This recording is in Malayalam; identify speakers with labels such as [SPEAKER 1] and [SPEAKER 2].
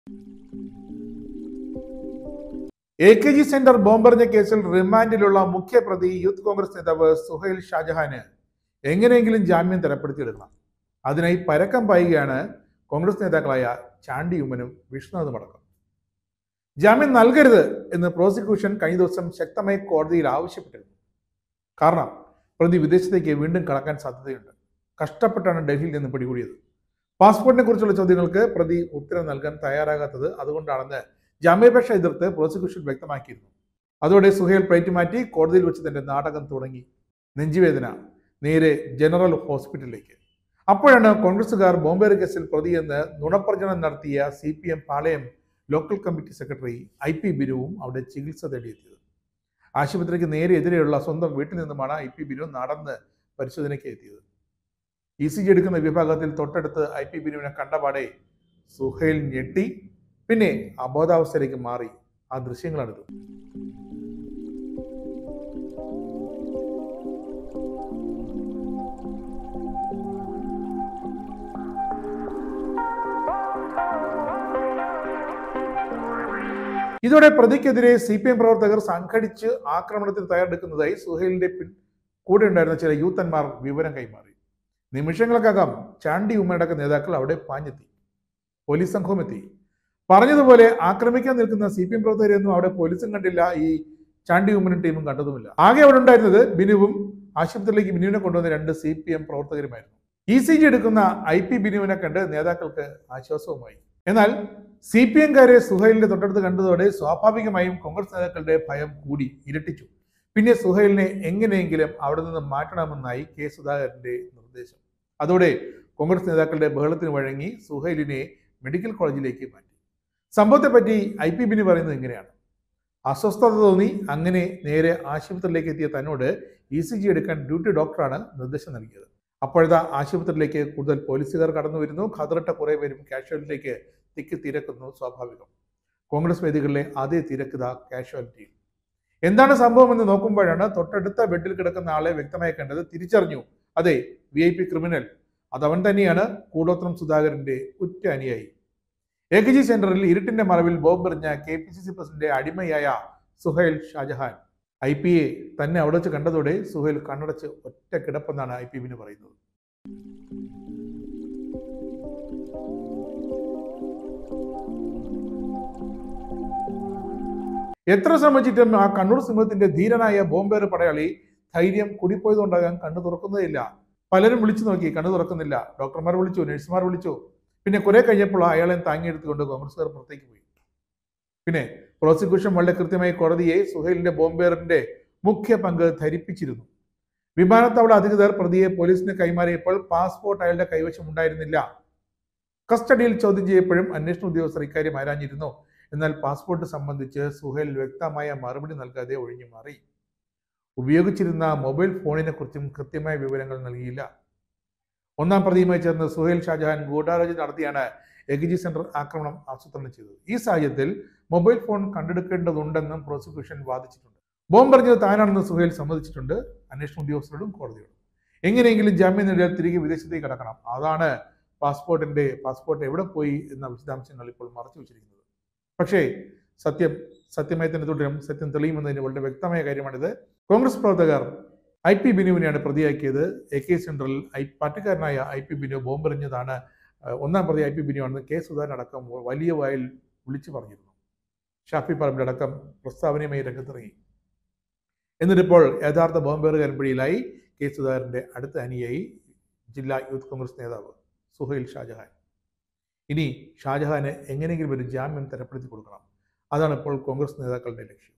[SPEAKER 1] AKG സെന്റർ ബോംബെറിഞ്ഞ കേസിൽ റിമാൻഡിലുള്ള മുഖ്യപ്രതി യൂത്ത് കോൺഗ്രസ് നേതാവ് സുഹൈൽ ഷാജഹാന് എങ്ങനെയെങ്കിലും ജാമ്യം തരപ്പെടുത്തിയെടുക്കണം. അതിനായി പരക്കം പായുകയാണ് കോൺഗ്രസ് നേതാക്കളായ ചാണ്ടി ഉമ്മനും വിഷ്ണുനാഥും അടക്കം. ജാമ്യം നൽകരുത് എന്ന് പ്രോസിക്യൂഷൻ കഴിഞ്ഞ ദിവസം ശക്തമായി കോടതിയിൽ ആവശ്യപ്പെട്ടിരുന്നു. കാരണം പ്രതി വിദേശത്തേക്ക് വീണ്ടും കടക്കാൻ സാധ്യതയുണ്ട്. കഷ്ടപ്പെട്ടാണ് ഡൽഹിയിൽ നിന്ന് പിടികൂടിയത്. പാസ്പോർട്ടിനെ കുറിച്ചുള്ള ചോദ്യങ്ങൾക്ക് പ്രതി ഉത്തരം നൽകാൻ തയ്യാറാകാത്തത് അതുകൊണ്ടാണെന്ന് ജാമ്യാപേക്ഷ എതിർത്ത് പ്രോസിക്യൂഷൻ വ്യക്തമാക്കിയിരുന്നു. അതോടെ സുഹൈൽ പ്ലേറ്റ് മാറ്റി കോടതിയിൽ വെച്ച് തന്റെ നാടകം തുടങ്ങി. നെഞ്ചുവേദന, നേരെ ജനറൽ ഹോസ്പിറ്റലിലേക്ക്. അപ്പോഴാണ് കോൺഗ്രസുകാർ ബോംബേറ് കേസിൽ പ്രതിയെന്ന് നുണപ്രചരണം നടത്തിയ CPM Palayam local committee secretary IP ബിനുവും അവിടെ ചികിത്സ തേടിയെത്തിയത്. ആശുപത്രിക്ക് നേരെ എതിരെയുള്ള സ്വന്തം വീട്ടിൽ നിന്നുമാണ് IP ബിനു നടന്ന് പരിശോധനയ്ക്ക് എത്തിയത്. ECG എടുക്കുന്ന വിഭാഗത്തിൽ തൊട്ടടുത്ത് IP ബിനുവിനെ കണ്ടപാടെ സുഹൈൽ ഞെട്ടി, പിന്നെ അബോധാവസ്ഥയിലേക്ക് മാറി. ആ ദൃശ്യങ്ങളാണിത്. ഇതോടെ പ്രതിക്കെതിരെ CPM പ്രവർത്തകർ സംഘടിച്ച് ആക്രമണത്തിന് തയ്യാറെടുക്കുന്നതായി സുഹൈലിന്റെ കൂടെ ഉണ്ടായിരുന്ന ചില യൂത്തന്മാർ വിവരം കൈമാറി. നിമിഷങ്ങൾക്കകം ചാണ്ടി ഉമ്മയടക്കം നേതാക്കൾ അവിടെ പാഞ്ഞെത്തി. പോലീസ് സംഘവും എത്തി. പറഞ്ഞതുപോലെ ആക്രമിക്കാൻ നിൽക്കുന്ന CPM പ്രവർത്തകരെയൊന്നും അവിടെ പോലീസും കണ്ടില്ല, ഈ ചാണ്ടി ഉമ്മനും ടീമും കണ്ടതുമില്ല. ആകെ അവിടെ ഉണ്ടായിരുന്നത് ബിനുവും ആശുപത്രിയിലേക്ക് ബിനുവിനെ കൊണ്ടുവന്ന 2 CPM പ്രവർത്തകരുമായിരുന്നു. ECG എടുക്കുന്ന IP ബിനുവിനെ കണ്ട് നേതാക്കൾക്ക് ആശ്വാസവുമായി. എന്നാൽ CPM-കാരെ സുഹൈലിന്റെ തൊട്ടടുത്ത് കണ്ടതോടെ സ്വാഭാവികമായും കോൺഗ്രസ് നേതാക്കളുടെ ഭയം കൂടി, ഇരട്ടിച്ചു. പിന്നെ സുഹൈലിനെ എങ്ങനെയെങ്കിലും അവിടെ നിന്ന് മാറ്റണമെന്നായി K. സുധാകരന്റെ നിർദ്ദേശം. അതോടെ കോൺഗ്രസ് നേതാക്കളുടെ ബഹളത്തിന് വഴങ്ങി സുഹൈലിനെ മെഡിക്കൽ കോളേജിലേക്ക് മാറ്റി. സംഭവത്തെപ്പറ്റി IP ബിനു പറയുന്നത് ഇങ്ങനെയാണ്: അസ്വസ്ഥത തോന്നി, അങ്ങനെ നേരെ ആശുപത്രിയിലേക്ക് എത്തിയ തന്നോട് ECG എടുക്കാൻ ഡ്യൂട്ടി ഡോക്ടറാണ് നിർദ്ദേശം നൽകിയത്. അപ്പോഴത്തെ ആശുപത്രിയിലേക്ക് കൂടുതൽ പോലീസുകാർ കടന്നു വരുന്നു. ഖതറിട്ട കുറെ പേരും കാഷ്വാലിറ്റിയിലേക്ക് തിരക്കുന്നു. സ്വാഭാവികം. കോൺഗ്രസ് വേദികളിലെ അതേ തിരക്കുത കാഷ്വാലിറ്റിയിൽ. എന്താണ് സംഭവമെന്ന് നോക്കുമ്പോഴാണ് തൊട്ടടുത്ത ബെഡിൽ കിടക്കുന്ന ആളെ വ്യക്തമായി കണ്ടത്. തിരിച്ചറിഞ്ഞു, അതെ, VIP ക്രിമിനൽ. അതവൻ തന്നെയാണ് കൂടോത്രം സുധാകരന്റെ ഉറ്റ അനുയായി. AKG സെന്ററിൽ ഇരുട്ടിന്റെ മറവിൽ ബോംബെറിഞ്ഞ KPCC പ്രസിഡന്റ് അടിമയായ സുഹൈൽ ഷാജഹാൻ. IP-യെ തന്നെ അവിടെ വെച്ച് കണ്ടതോടെ സുഹൈൽ കണ്ണടച്ച് ഒറ്റ കിടപ്പെന്നാണ് IP ബിനു പറയുന്നത്. എത്ര ശ്രമിച്ചിട്ടും ആ കണ്ണൂർ സിംഹത്തിന്റെ ധീരനായ ബോംബേറ് പടയാളി ധൈര്യം കൂടിപ്പോയതുകൊണ്ടാകാൻ കണ്ണു തുറക്കുന്നതില്ല. പലരും വിളിച്ചു നോക്കി, കണ്ണു തുറക്കുന്നില്ല. ഡോക്ടർമാർ വിളിച്ചു, നഴ്സുമാർ വിളിച്ചു. പിന്നെ കുറെ കഴിഞ്ഞപ്പോൾ അയാളെ താങ്ങിയെടുത്തുകൊണ്ട് കോൺഗ്രസുകാർ പുറത്തേക്ക് പോയി. പിന്നെ പ്രോസിക്യൂഷൻ വളരെ കൃത്യമായി കോടതിയെ സുഹൈലിന്റെ ബോംബേറിന്റെ മുഖ്യ പങ്ക് ധരിപ്പിച്ചിരുന്നു. വിമാനത്താവള അധികൃതർ പ്രതിയെ പോലീസിന് കൈമാറിയപ്പോൾ പാസ്പോർട്ട് അയാളുടെ കൈവശം ഉണ്ടായിരുന്നില്ല. കസ്റ്റഡിയിൽ ചോദ്യം ചെയ്യപ്പോഴും അന്വേഷണ ഉദ്യോഗസ്ഥർ ഇക്കാര്യം ആരാഞ്ഞിരുന്നു. എന്നാൽ പാസ്പോർട്ട് സംബന്ധിച്ച് സുഹൈൽ വ്യക്തമായ മറുപടി നൽകാതെ ഒഴിഞ്ഞു മാറി. ഉപയോഗിച്ചിരുന്ന മൊബൈൽ ഫോണിനെ കുറിച്ചും കൃത്യമായ വിവരങ്ങൾ നൽകിയില്ല. ഒന്നാം പ്രതിയുമായി ചേർന്ന് സുഹൈൽ ഷാജഹാൻ ഗൂഢാലോചന നടത്തിയാണ് AKG സെന്റർ ആക്രമണം ആസൂത്രണം ചെയ്തത്. ഈ സാഹചര്യത്തിൽ മൊബൈൽ ഫോൺ കണ്ടെടുക്കേണ്ടതുണ്ടെന്നും പ്രോസിക്യൂഷൻ വാദിച്ചിട്ടുണ്ട്. ബോംബെറിഞ്ഞത് താനാണെന്ന് സുഹൈൽ സമ്മതിച്ചിട്ടുണ്ട് അന്വേഷണ ഉദ്യോഗസ്ഥരോടും കോടതിയോടും. എങ്ങനെയെങ്കിലും ജാമ്യം നേടിയാൽ തിരികെ വിദേശത്തേക്ക് കടക്കണം. അതാണ് പാസ്പോർട്ട് എവിടെ പോയി എന്ന വിശദാംശങ്ങൾ ഇപ്പോൾ മറച്ചു വെച്ചിരിക്കുന്നത്. പക്ഷേ സത്യമായി തന്നെ തുടരും. സത്യം തെളിയുമെന്നതിന് വളരെ വ്യക്തമായ കാര്യമാണിത്. കോൺഗ്രസ് പ്രവർത്തകർ IP ബിനുവിനെയാണ് പ്രതിയാക്കിയത്. AKG സെന്ററിൽ പാർട്ടിക്കാരനായ IP ബിനു ബോംബെറിഞ്ഞതാണ്, ഒന്നാം പ്രതി IP ബിനു ആണെന്ന് K. സുധാകരൻ അടക്കം വലിയ വായിൽ വിളിച്ചു പറഞ്ഞിരുന്നു. ഷാഫി പറമ്പിലടക്കം പ്രസ്താവനയുമായി രംഗത്തിറങ്ങി. എന്നിട്ടിപ്പോൾ യഥാർത്ഥ ബോംബേറുകാരൻ പിടിയിലായി. K. സുധാകരന്റെ അടുത്ത അനുയായി ജില്ലാ യൂത്ത് കോൺഗ്രസ് നേതാവ് സുഹൈൽ ഷാജഹാൻ. ഇനി ഷാജഹാന് എങ്ങനെയെങ്കിലും ഒരു ജാമ്യം തരപ്പെടുത്തി കൊടുക്കണം. അതാണ് ഇപ്പോൾ കോൺഗ്രസ് നേതാക്കളുടെ ലക്ഷ്യം.